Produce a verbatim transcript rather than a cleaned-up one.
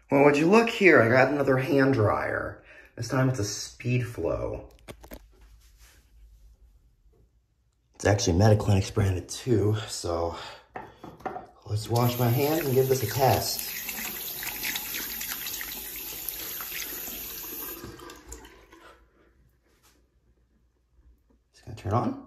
Well, would you look here, I got another hand dryer. This time it's a Speedflow. It's actually Mediclinics branded too, so let's wash my hands and give this a test. It's gonna turn on.